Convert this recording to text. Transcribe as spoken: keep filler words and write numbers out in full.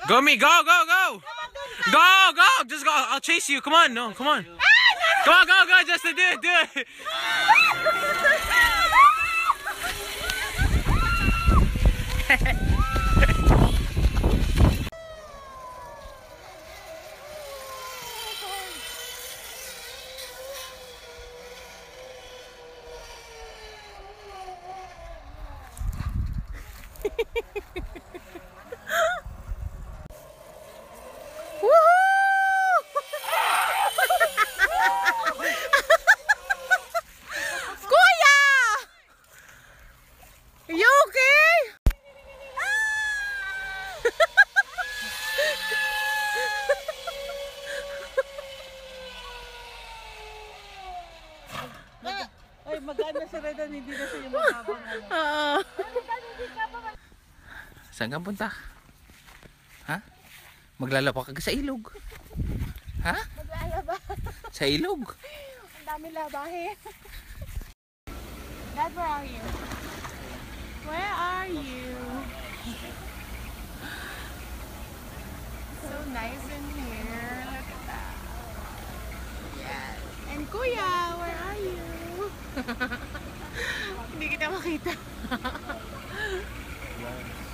Go me, go, go, go! Go, go! Just go, I'll chase you. Come on, no, come on. Come on, go, go, Justin, do it, do it. Maganda si Redan, hindi na siya yung magabang ano. Oo. Saan ka punta? Ha? Maglalaba ka sa ilog? Ha? Maglalaba. Sa ilog? Ang dami labahe. Dad, where are you? Where are you? So nice in here. Look at that. Yes. And Kuya, where are you? Hindi kita makita.